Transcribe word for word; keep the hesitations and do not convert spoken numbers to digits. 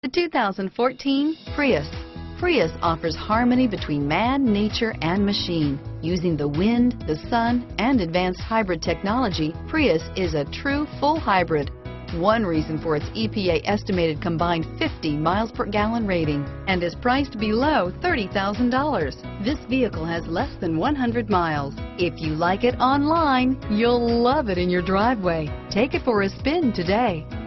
The two thousand fourteen Prius. Prius offers harmony between man, nature, and machine. Using the wind, the sun, and advanced hybrid technology, Prius is a true full hybrid. One reason for its E P A estimated combined fifty miles per gallon rating, and is priced below thirty thousand dollars. This vehicle has less than one hundred miles. If you like it online, you'll love it in your driveway. Take it for a spin today.